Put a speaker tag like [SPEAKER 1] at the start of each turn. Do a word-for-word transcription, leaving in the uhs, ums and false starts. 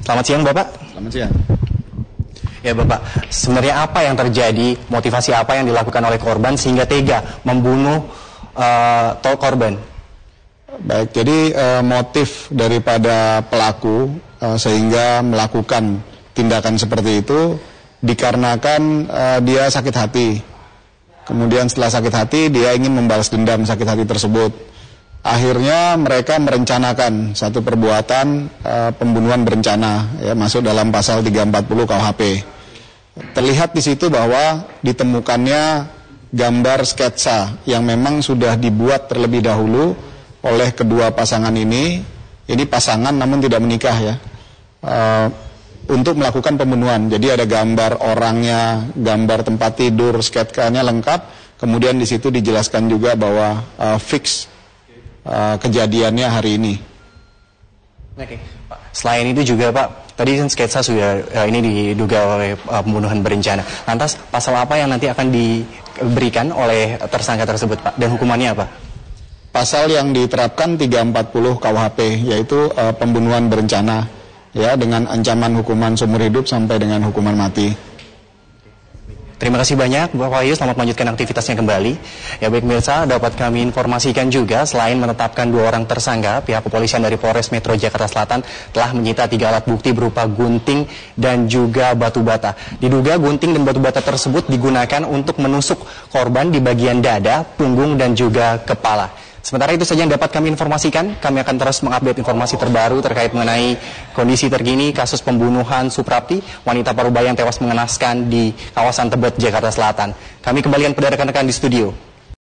[SPEAKER 1] Selamat siang Bapak.
[SPEAKER 2] Selamat siang.
[SPEAKER 1] Ya Bapak, sebenarnya apa yang terjadi, motivasi apa yang dilakukan oleh korban sehingga tega membunuh uh, korban?
[SPEAKER 2] Baik, jadi uh, motif daripada pelaku uh, sehingga melakukan tindakan seperti itu dikarenakan uh, dia sakit hati. Kemudian setelah sakit hati dia ingin membalas dendam sakit hati tersebut. Akhirnya mereka merencanakan satu perbuatan uh, pembunuhan berencana, ya, masuk dalam pasal tiga empat puluh K U H P. Terlihat di situ bahwa ditemukannya gambar sketsa yang memang sudah dibuat terlebih dahulu oleh kedua pasangan ini. Ini pasangan namun tidak menikah, ya, uh, untuk melakukan pembunuhan. Jadi ada gambar orangnya, gambar tempat tidur, sketsanya lengkap. Kemudian di situ dijelaskan juga bahwa uh, fix Uh, kejadiannya hari ini.
[SPEAKER 1] Oke, Pak. Selain itu juga Pak, tadi kan sketsa sudah uh, ini diduga oleh uh, pembunuhan berencana. Lantas pasal apa yang nanti akan diberikan oleh tersangka tersebut Pak? Dan hukumannya apa?
[SPEAKER 2] Pasal yang diterapkan tiga empat puluh K U H P, yaitu uh, pembunuhan berencana, ya, dengan ancaman hukuman seumur hidup sampai dengan hukuman mati.
[SPEAKER 1] Terima kasih banyak Bapak Wahyu, selamat melanjutkan aktivitasnya kembali. Ya baik pemirsa, dapat kami informasikan juga selain menetapkan dua orang tersangka, pihak kepolisian dari Polres Metro Jakarta Selatan telah menyita tiga alat bukti berupa gunting dan juga batu bata. Diduga gunting dan batu bata tersebut digunakan untuk menusuk korban di bagian dada, punggung dan juga kepala. Sementara itu saja yang dapat kami informasikan. Kami akan terus mengupdate informasi terbaru terkait mengenai kondisi terkini kasus pembunuhan Suprapti, wanita Parubaya yang tewas mengenaskan di kawasan Tebet, Jakarta Selatan. Kami kembalikan pada rekan-rekan di studio.